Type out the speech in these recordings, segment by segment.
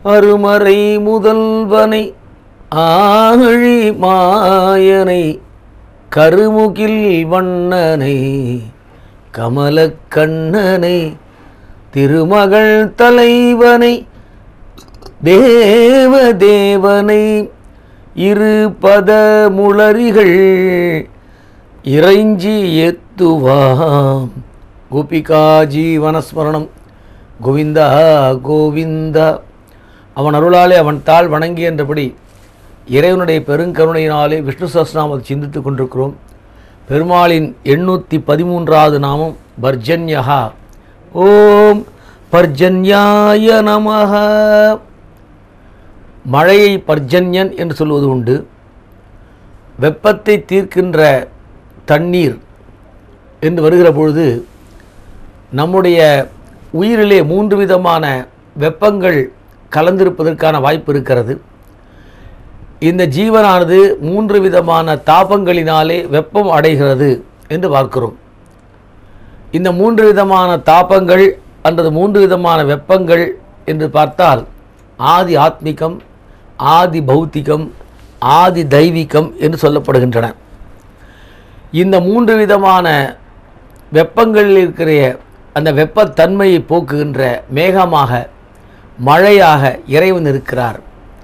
அருமறை முதல்வனை ஆழி மாயனை கருமுகில் வண்ணனை கமலக்கண்ணனை திருமகள் தலைவனை தேவதேவனை இருபத முளரிகள் இறைஞ்சி ஏத்துவாம். கோபிகா ஜீவனஸ்மரணம். கோவிந்தா கோவிந்தா. அவன் அருளாலே அவன் தாள் வணங்கி என்றபடி இறைவனுடைய பெருங்கருணையினாலே விஷ்ணு சஹஸ்ரநாமத்தை சிந்தித்துக் கொண்டிருக்கிறோம். பெருமாளின் 813வது நாமம் பர்ஜன்யா. ஓம் பர்ஜன்யாய நமஹ. மழையை பர்ஜன்யன் என்று சொல்வது உண்டு. வெப்பத்தை தீர்க்கின்ற தண்ணீர் என்று வருகிற பொழுது நம்முடைய உயிரிலே 3 விதமான வெப்பங்கள் கலந்திருப்பதற்கான வாய்ப்பு இருக்கிறது. இந்த ஜீவனானது 3 விதமான தாபங்களினாலே வெப்பம் அடைகிறது என்று பார்க்கிறோம். இந்த 3 விதமான தாபங்கள் அல்லது 3 விதமான வெப்பங்கள் என்று பார்த்தால் ஆதி ஆத்மிகம், ஆதி பௌத்திகம், ஆதி தெய்வீகம் என்று சொல்லப்படுகின்றன. இந்த 3 விதமான வெப்பங்களில் இருக்கிற அந்த வெப்பத்தன்மையை போக்குகின்ற மேகமாக, மழையாக இறைவன் இருக்கிறார்.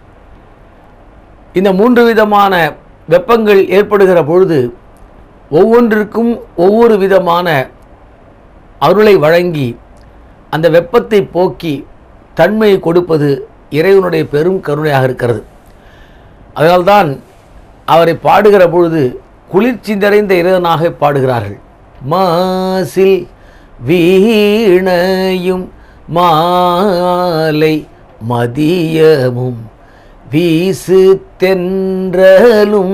இந்த 3 விதமான வெப்பங்கள் ஏற்படுகிற பொழுது ஒவ்வொன்றிற்கும் ஒவ்வொரு விதமான அருளை வழங்கி அந்த வெப்பத்தை போக்கி தன்மையை கொடுப்பது இறைவனுடைய பெரும் கருணையாக இருக்கிறது. அதனால்தான் அவரை பாடுகிற பொழுது குளிர்ச்சி நிறைந்த இறைவனாக பாடுகிறார்கள். மாசில் வீணையும் மாலை மதியமும் வீசு தென்றலும்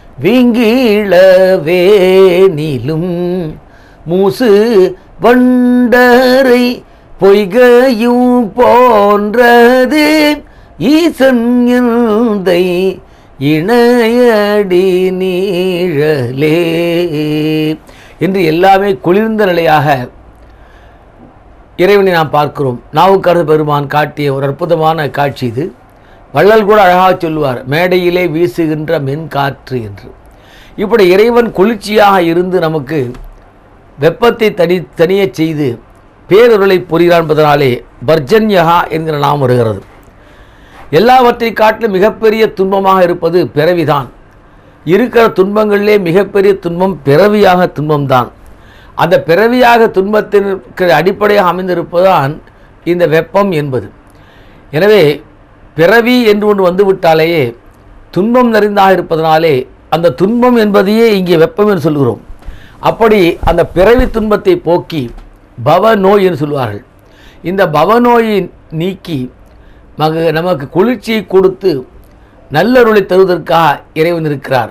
விங்கிழவேனிலும் மூசு வண்டரை பொய்கையும் போன்றது ஈசன் எந்தை இணையடி நீழலே என்று எல்லாமே குளிர்ந்த நிலையாக இறைவனை நாம் பார்க்கிறோம். நாவுக்கரசு பெருமான் காட்டிய ஒரு அற்புதமான காட்சி இது. வள்ளல் கூட அழகாக சொல்லுவார், மேடையிலே வீசுகின்ற மென்காற்று என்று. இப்படி இறைவன் குளிர்ச்சியாக இருந்து நமக்கு வெப்பத்தை தனியே செய்து பேரொருளை புரிகிறான் என்பதனாலே பர்ஜன்யகா என்கிற நாம் வருகிறது. எல்லாவற்றை காட்டிலும் மிகப்பெரிய துன்பமாக இருப்பது பிறவிதான். இருக்கிற துன்பங்களிலே மிகப்பெரிய துன்பம் பிறவியாக துன்பம்தான். அந்த பிறவியாக துன்பத்திற்கு அடிப்படையாக அமைந்திருப்பதுதான் இந்த வெப்பம் என்பது. எனவே பிறவி என்று ஒன்று வந்துவிட்டாலேயே துன்பம் நிறைந்தாக இருப்பதனாலே அந்த துன்பம் என்பதையே இங்கே வெப்பம் என்று சொல்கிறோம். அப்படி அந்த பிறவி துன்பத்தை போக்கி பவ நோய் என்று சொல்வார்கள். இந்த பவநோயை நீக்கி நமக்கு குளிர்ச்சியை கொடுத்து நல்லருளை தருவதற்காக இறைவன் இருக்கிறார்.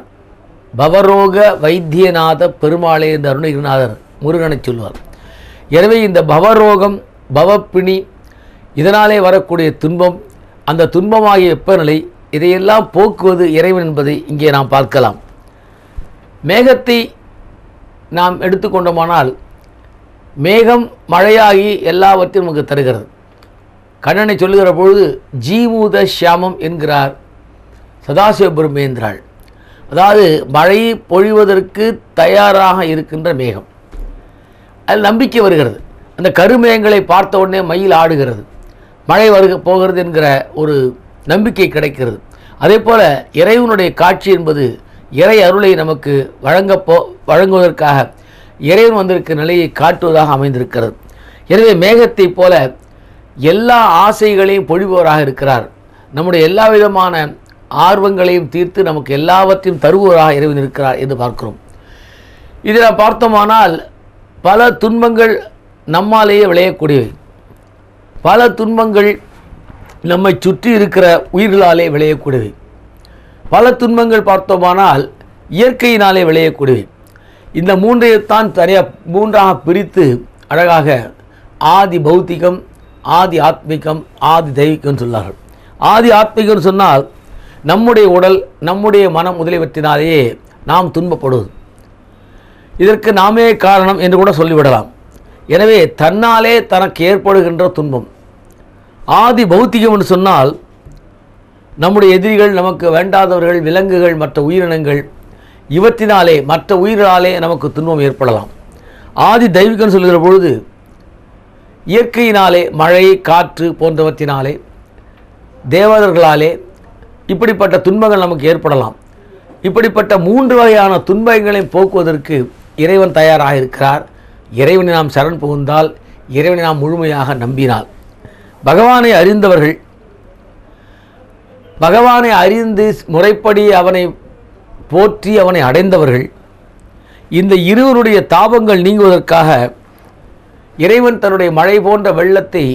பவரோக வைத்தியநாத பெருமாளே என்று அருணகிரிநாதர் முருகனை சொல்வார். எனவே இந்த பவரோகம், பவப்பிணி, இதனாலே வரக்கூடிய துன்பம், அந்த துன்பமாகிய வெப்பநிலை, இதையெல்லாம் போக்குவது இறைவன் என்பதை இங்கே நாம் பார்க்கலாம். மேகத்தை நாம் எடுத்துக்கொண்டோமானால் மேகம் மழையாகி எல்லாவற்றையும் நமக்கு தருகிறது. கண்ணனை சொல்லுகிற பொழுது ஜீமூத ஷியாமம் என்கிறார் சதாசிவ பிரம்மேந்திராள். அதாவது மழையை பொழிவதற்கு தயாராக இருக்கின்ற மேகம். அதில் நம்பிக்கை வருகிறது. அந்த கருமேகங்களை பார்த்த உடனே மயில் ஆடுகிறது, மழை போகிறது என்கிற ஒரு நம்பிக்கை கிடைக்கிறது. அதே போல் இறைவனுடைய காட்சி என்பது இறை அருளை நமக்கு வழங்குவதற்காக இறைவன் வந்திருக்கிற நிலையை காட்டுவதாக அமைந்திருக்கிறது. எனவே மேகத்தை போல எல்லா ஆசைகளையும் பொழிபவராக இருக்கிறார். நம்முடைய எல்லா விதமான ஆர்வங்களையும் தீர்த்து நமக்கு எல்லாவற்றையும் தருபவராக இறைவன் இருக்கிறார் என்று பார்க்கிறோம். இதில் பார்த்தோமானால் பல துன்பங்கள் நம்மாலேயே விளையக்கூடியவை. பல துன்பங்கள் நம்மை சுற்றி இருக்கிற உயிர்களாலே விளையக்கூடியவை. பல துன்பங்கள் பார்த்தோமானால் இயற்கையினாலே விளையக்கூடியவை. இந்த மூன்றையத்தான் மூன்றாக பிரித்து அழகாக ஆதி பௌத்திகம், ஆதி ஆத்மிகம், ஆதி தெய்வீகம் சொன்னார்கள். ஆதி ஆத்மிகம் சொன்னால் நம்முடைய உடல், நம்முடைய மனம் முதலியவற்றினாலேயே நாம் துன்பப்படுவது. இதற்கு நாமே காரணம் என்று கூட சொல்லிவிடலாம். எனவே தன்னாலே தனக்கு ஏற்படுகின்ற துன்பம், ஆதி பௌத்திகம் என்று சொன்னால் நம்முடைய எதிரிகள், நமக்கு வேண்டாதவர்கள், விலங்குகள், மற்ற உயிரினங்கள், இவற்றினாலே மற்ற உயிர்களாலே நமக்கு துன்பம் ஏற்படலாம். ஆதி தெய்வீகம் சொல்கிற பொழுது இயற்கையினாலே, மழை, காற்று போன்றவற்றினாலே, தேவதர்களாலே இப்படிப்பட்ட துன்பங்கள் நமக்கு ஏற்படலாம். இப்படிப்பட்ட 3 வகையான துன்பங்களை போக்குவதற்கு இறைவன் தயாராக இருக்கிறார். இறைவனை நாம் சரண் புகுந்தால், இறைவனை நாம் முழுமையாக நம்பினால், பகவானை அறிந்தவர்கள், பகவானை அறிந்து முறைப்படி அவனை போற்றி அவனை அடைந்தவர்கள், இந்த இருவருடைய தாபங்கள் நீங்குவதற்காக இறைவன் தன்னுடைய மழை போன்ற வெள்ளத்தை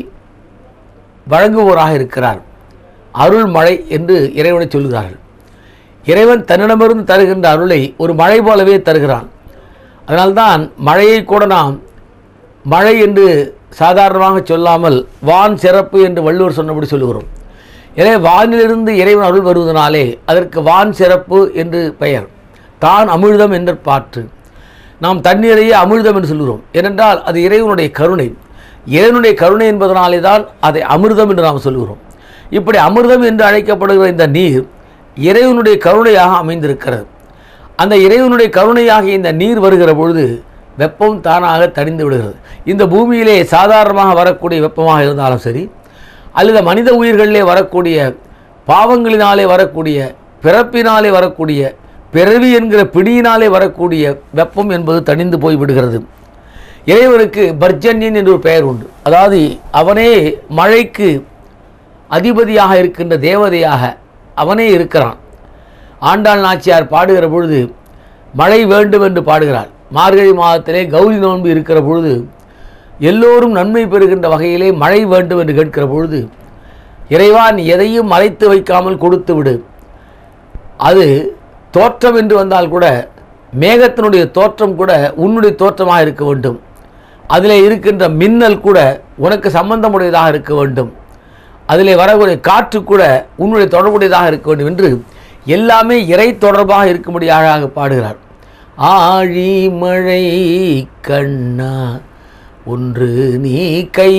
வழங்குவோராக இருக்கிறார். அருள் மழை என்று இறைவனை சொல்கிறார்கள். இறைவன் தன்னிடமிருந்து தருகின்ற அருளை ஒரு மழை போலவே தருகிறான். அதனால்தான் மழையை கூட நாம் மழை என்று சாதாரணமாக சொல்லாமல் வான் சிறப்பு என்று வள்ளுவர் சொன்னபடி சொல்லுகிறோம். எனவே வானிலிருந்து இறைவன் அருள் வருவதனாலே அதற்கு வான் சிறப்பு என்று பெயர். தான் அமிழ்தம் என்ற பாற்று. நாம் தண்ணீரையே அமிழ்தம் என்று சொல்கிறோம். ஏனென்றால் அது இறைவனுடைய கருணை. இறைவனுடைய கருணை என்பதனாலே தான் அதை அமிர்தம் என்று நாம் சொல்கிறோம். இப்படி அமிர்தம் என்று அழைக்கப்படுகிற இந்த நீர் இறைவனுடைய கருணையாக அமைந்திருக்கிறது. அந்த இறைவனுடைய கருணையாக இந்த நீர் வருகிற பொழுது வெப்பம் தானாக தணிந்து விடுகிறது. இந்த பூமியிலே சாதாரணமாக வரக்கூடிய வெப்பமாக இருந்தாலும் சரி, அல்லது மனித உயிர்களிலே வரக்கூடிய பாவங்களினாலே வரக்கூடிய, பிறப்பினாலே வரக்கூடிய, பிறவி என்கிற பிடியினாலே வரக்கூடிய வெப்பம் என்பது தணிந்து போய்விடுகிறது. இறைவனுக்கு பர்ஜன்யன் என்று ஒரு பெயர் உண்டு. அதாவது அவனே மழைக்கு அதிபதியாக இருக்கின்ற தேவதையாக அவனே இருக்கிறான். ஆண்டாள் நாச்சியார் பாடுகிற பொழுது மழை வேண்டும் என்று பாடுகிறாள். மார்கழி மாதத்திலே கௌரி நோன்பு இருக்கிற பொழுது எல்லோரும் நன்மை பெறுகின்ற வகையிலே மழை வேண்டும் என்று கேட்கிற பொழுது, இறைவான் எதையும் மறைத்து வைக்காமல் கொடுத்து விடு. அது தோற்றம் என்று வந்தால் கூட மேகத்தினுடைய தோற்றம் கூட உன்னுடைய தோற்றமாக இருக்க வேண்டும். அதிலே இருக்கின்ற மின்னல் கூட உனக்கு சம்பந்தமுடையதாக இருக்க வேண்டும். அதிலே வரக்கூடிய காற்று கூட உன்னுடைய தொடர்புடையதாக இருக்க வேண்டும் என்று எல்லாமே இறை தொடர்பாக இருக்கும்படியாக பாடுகிறார். ஆழி மழை கண்ணா ஒன்று நீ கை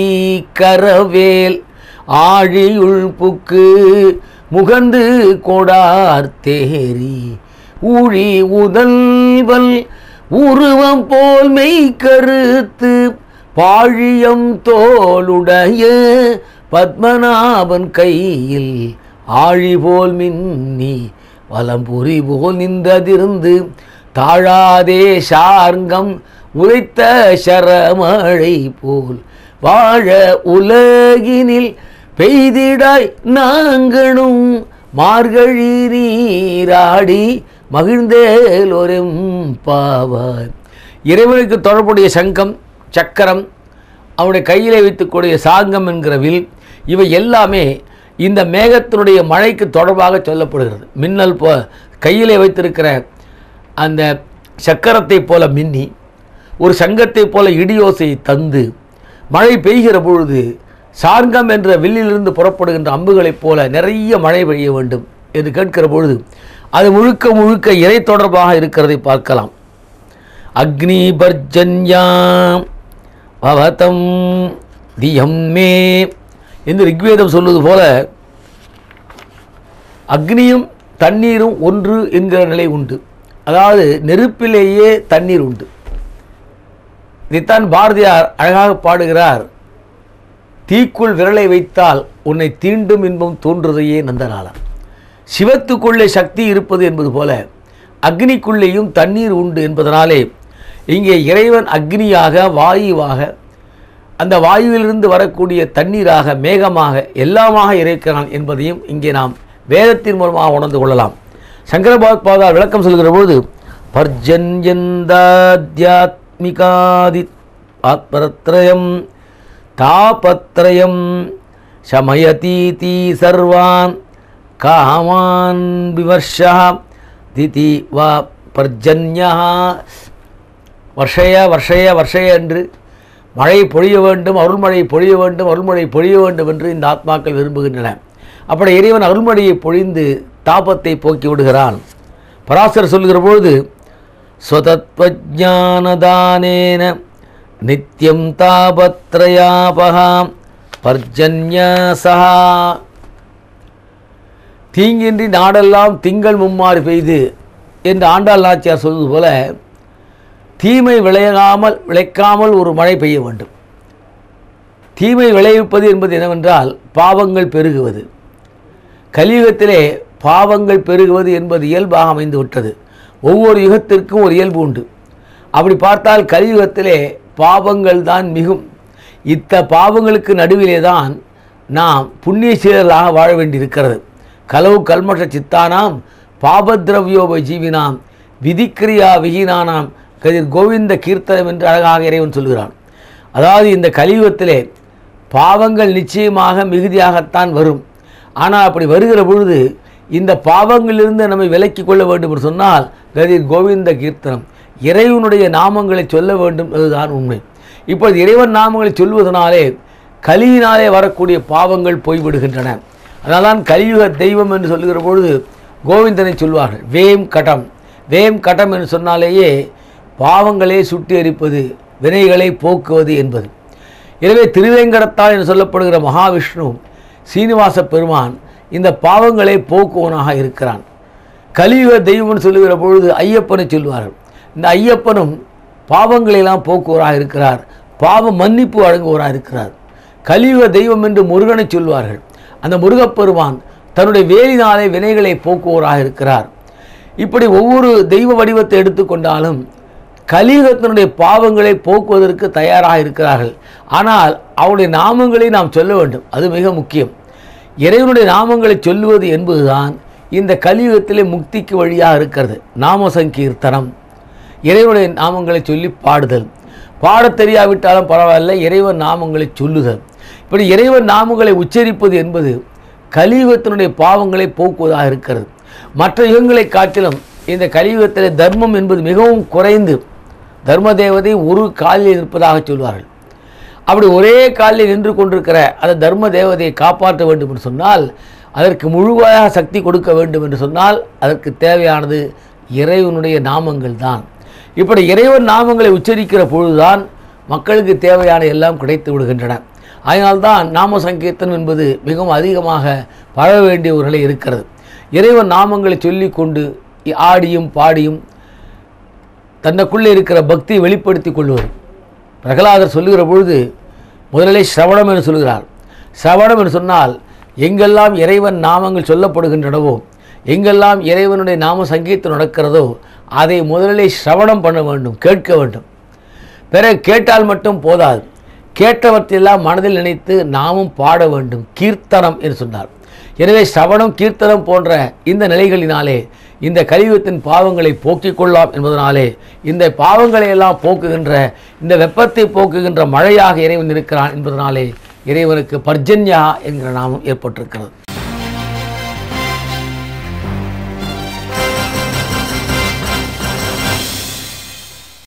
கரவேல் ஆழியுள் புக்கு முகந்து கொடார் தேரி ஊழி உதல்வல் உருவம் போல் மெய் கருத்து பாழியம் தோளுடைய பத்மநாபன் கையில் ஆழி போல் மின்னி வலம்புரி போல் நின்றதிருந்து தாழாதே சார்கம் உரைத்த சரமழை போல் வாழ உலகினில் பெய்திடாய் நாங்களும் மார்கழி நீராடி மகிழ்ந்தேலோரும் பாவாய். இறைவனுக்கு தொடர்புடைய சங்கம், சக்கரம், அவனுடைய கையிலே வைத்துக்கூடிய சாங்கம் என்கிற வில், இவை எல்லாமே இந்த மேகத்தினுடைய மழைக்கு தொடர்பாக சொல்லப்படுகிறது. மின்னல் கையிலே வைத்திருக்கிற அந்த சக்கரத்தை போல மின்னி ஒரு சங்கத்தை போல இடியோசையை தந்து மழை பெய்கிற பொழுது சார்கம் என்ற வில்லிலிருந்து புறப்படுகின்ற அம்புகளைப் போல நிறைய மழை பெய்ய வேண்டும் என்று கேட்கிற பொழுது அது முழுக்க முழுக்க இறை தொடர்பாக இருக்கிறதை பார்க்கலாம். அக்னி பர்ஜன்யாம் பவதம் தியம் மே என்று ரிக்வேதம் சொல்வது போல அக்னியும் தண்ணீரும் ஒன்று என்கிற நிலை உண்டு. அதாவது நெருப்பிலேயே தண்ணீர் உண்டு. இதைத்தான் பாரதியார் அழகாக பாடுகிறார். தீக்குள் விரலை வைத்தால் உன்னை தீண்டும் இன்பம் தோன்றுவதையே நந்தனாளா. சிவத்துக்குள்ளே சக்தி இருப்பது என்பது போல அக்னிக்குள்ளேயும் தண்ணீர் உண்டு என்பதனாலே இங்கே இறைவன் அக்னியாக, வாயுவாக, அந்த வாயுவிலிருந்து வரக்கூடிய தண்ணீராக, மேகமாக, எல்லாமாக இருக்கிறான் என்பதையும் இங்கே நாம் வேதத்தின் மூலமாக உணர்ந்து கொள்ளலாம். சங்கரபாதார் விளக்கம் சொல்கிற பொழுது பர்ஜன்யந்தாத்யாத்மிகாதி ஆத்மரத்ரயம் தாபத்ரயம் சமயதீதி சர்வான் காமான் விவர்ஷா திதி வா பர்ஜன்யா. வர்ஷய வர்ஷய வர்ஷய என்று மழை பொழிய வேண்டும், அருள்மழை பொழிய வேண்டும், அருள்மழை பொழிய வேண்டும் என்று இந்த ஆத்மாக்கள் விரும்புகின்றன. அப்படி இறைவன் அருள்மழையை பொழிந்து தாபத்தை போக்கி விடுகிறான். பராசர் சொல்கிற பொழுது ஸ்வதத்வஜானதானேன நித்யம் தாபத்ரயாபகாம் பர்ஜன்யசஹா. தீங்கின்றி நாடெல்லாம் திங்கள் மும்மாறு பெய்து என்று ஆண்டாள் நாச்சியார் சொல்வது போல தீமை விளைக்காமல் ஒரு மழை பெய்ய வேண்டும். தீமை விளைவிப்பது என்பது என்னவென்றால் பாவங்கள் பெருகுவது. கலியுகத்திலே பாவங்கள் பெருகுவது என்பது இயல்பாக அமைந்து விட்டது. ஒவ்வொரு யுகத்திற்கும் ஒரு இயல்பு உண்டு. அப்படி பார்த்தால் கலியுகத்திலே பாவங்கள் தான் மிகும். பாவங்களுக்கு நடுவிலே தான் நாம் புண்ணிய சீலர்களாக வாழ வேண்டியிருக்கிறது. கலவு கல்மற்ற சித்தானாம் பாபத்ரவ்யோப ஜீவினாம் விதிக்கிரியா விகினானாம் கதிர் கோவிந்த கீர்த்தனம் என்று அழகாக இறைவன் சொல்கிறான். அதாவது இந்த கலியுகத்திலே பாவங்கள் நிச்சயமாக மிகுதியாகத்தான் வரும். ஆனால் அப்படி வருகிற பொழுது இந்த பாவங்களிலிருந்து நம்மை விலக்கி கொள்ள வேண்டும் என்று சொன்னால் கதிர் கோவிந்த கீர்த்தனம், இறைவனுடைய நாமங்களை சொல்ல வேண்டும் அதுதான் உண்மை. இப்பொழுது இறைவன் நாமங்களை சொல்வதனாலே கலியினாலே வரக்கூடிய பாவங்கள் போய்விடுகின்றன. அதனால்தான் கலியுக தெய்வம் என்று சொல்லுகிற பொழுது கோவிந்தனை சொல்வார்கள். வேம் கடம். வேம் கடம் என்று சொன்னாலேயே பாவங்களே சுட்டி எரிப்பது, வினைகளை போக்குவது என்பது. எனவே திருவேங்கடத்தாள் என்று சொல்லப்படுகிற மகாவிஷ்ணு சீனிவாச பெருமான் இந்த பாவங்களை போக்குவனாக இருக்கிறான். கலியுக தெய்வம்னு சொல்லுகிற பொழுது ஐயப்பனை சொல்வார்கள். இந்த ஐயப்பனும் பாவங்களெல்லாம் போக்குவராக இருக்கிறார், பாவ மன்னிப்பு வழங்குவராக இருக்கிறார். கலியுக தெய்வம் என்று முருகனை சொல்வார்கள். அந்த முருகப்பெருமான் தன்னுடைய வேலினாலே வினைகளை போக்குவராக இருக்கிறார். இப்படி ஒவ்வொரு தெய்வ வடிவத்தை எடுத்துக்கொண்டாலும் கலியுகத்தினுடைய பாவங்களை போக்குவதற்கு தயாராக இருக்கிறார்கள். ஆனால் அவருடைய நாமங்களை நாம் சொல்ல வேண்டும், அது மிக முக்கியம். இறைவனுடைய நாமங்களை சொல்லுவது என்பதுதான் இந்த கலியுகத்திலே முக்திக்கு வழியாக இருக்கிறது. நாம சங்கீர்த்தனம், இறைவனுடைய நாமங்களை சொல்லி பாடுதல். பாடத் தெரியாவிட்டாலும் பரவாயில்லை, இறைவன் நாமங்களை சொல்லுதல். இப்படி இறைவன் நாமங்களை உச்சரிப்பது என்பது கலியுகத்தினுடைய பாவங்களை போக்குவதாக இருக்கிறது. மற்ற யுகங்களை காட்டிலும் இந்த கலியுகத்தில் தர்மம் என்பது மிகவும் குறைந்து தர்ம தேவதை ஒரு காலில் இருப்பதாக சொல்வார்கள். அப்படி ஒரே காலில் நின்று கொண்டிருக்கிற அந்த தர்ம தேவதையை காப்பாற்ற வேண்டும் என்று சொன்னால், அதற்கு முழுமையாக சக்தி கொடுக்க வேண்டும் என்று சொன்னால் அதற்கு தேவையானது இறைவனுடைய நாமங்கள் தான். இப்படி இறைவன் நாமங்களை உச்சரிக்கிற பொழுதுதான் மக்களுக்கு தேவையான எல்லாம் கிடைத்து விடுகின்றன. அதனால்தான் நாம சங்கீர்த்தனம் என்பது மிகவும் அதிகமாக பழக வேண்டிய ஒரு நிலை இருக்கிறது. இறைவன் நாமங்களை சொல்லி கொண்டு ஆடியும் பாடியும் தன்னுக்குள்ளே இருக்கிற பக்தியை வெளிப்படுத்தி கொள்வது. பிரகலாதர் சொல்லுகிற பொழுது முதலிலே சிரவணம் என்று சொல்கிறார். சிரவணம் என்று சொன்னால் எங்கெல்லாம் இறைவன் நாமங்கள் சொல்லப்படுகின்றனவோ, எங்கெல்லாம் இறைவனுடைய நாம சங்கீர்த்தனம் நடக்கிறதோ அதை முதலிலே சிரவணம் பண்ண வேண்டும், கேட்க வேண்டும். பிறகு கேட்டால் மட்டும் போதாது, கேட்டவற்றையெல்லாம் மனதில் நினைத்து நாமும் பாட வேண்டும். கீர்த்தனம் என்று சொன்னார். எனவே சிரவணம் கீர்த்தனம் போன்ற இந்த நிலைகளினாலே இந்த கலியுகத்தின் பாவங்களை போக்கிக் கொள்ளலாம் என்பதனாலே இந்த பாவங்களை எல்லாம் போக்குகின்ற, இந்த வெப்பத்தை போக்குகின்ற மழையாக இறைவன் இருக்கிறான் என்பதனாலே இறைவனுக்கு பர்ஜன்யா என்கிற நாமம் ஏற்பட்டிருக்கிறது.